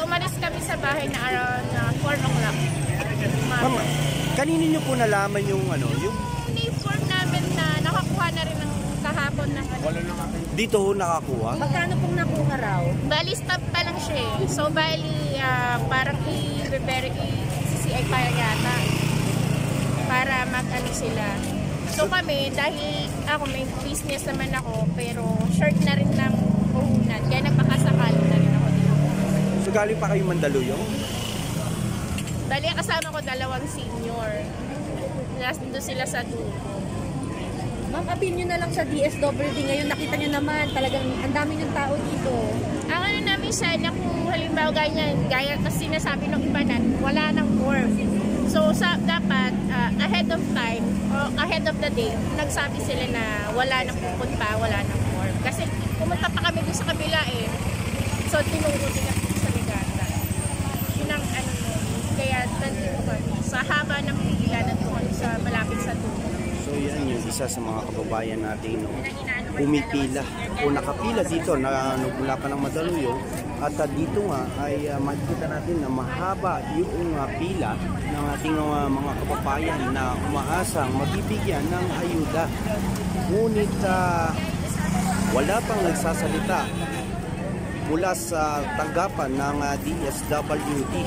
umalis kami sa bahay na around 4 o'clock. Ma'am, kanino nyo po nalaman yung ano? Yung uniform namin na nakakuha na rin ng kahapon na dito ho nakakuha? Magkano pong nakuha raw? Bali, stop pa lang siya eh. So, bali, parang i-CCI pa yata. Para mag-ano sila. So, kami, dahil ako may business naman ako, pero short na rin ng puhunan. Kaya nagpakasakali na rin ako dito. So, galing pa kayo Mandaluyong? Bali, kasama ko 2 senior. Nandun sila sa dulo. Ma'am, appeal nyo na lang sa DSWD. Ngayon nakita nyo naman, talagang ang dami ng tao dito. Ang ano namin siya, na kung halimbawa gaya kasi sinasabi ng iba na wala ng form. So, dapat ahead of time, or ahead of the day, nagsabi sila na wala nang pupunta, wala nang form. Kasi pumunta pa kami doon sa kabila eh. So, tinuro din ako sa Legata. Yun ang ano nun. Kaya nandito kami. Sa haba ng pila na doon, sa malapit sa dulo. So yan yung isa sa mga kababayan natin no, pumipila o nakapila dito na mula pa ng Mandaluyong at dito nga ay makikita natin na mahaba yung pila ng ating mga kababayan na umaasang mabibigyan ng ayuda. Ngunit wala pang nagsasalita mula sa tanggapan ng DSWD.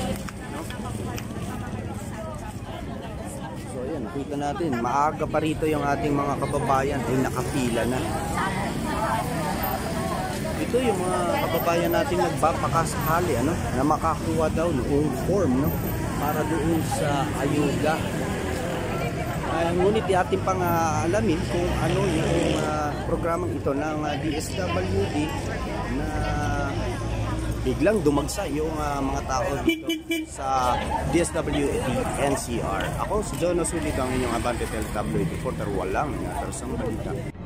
Nakita natin, maaga pa rito yung ating mga kababayan ay nakapila na. Ito yung mga kababayan natin nagpapakasakali na makakuha daw noong form para doon sa ayuda. Ngunit ating pang alamin kung ano yung programang ito ng DSWD na biglang dumagsa yung mga tao dito sa DSWD NCR. Ako si Jono Sulit, ang inyong Abante Tel Tabloid reporter, walang inatarasang balita.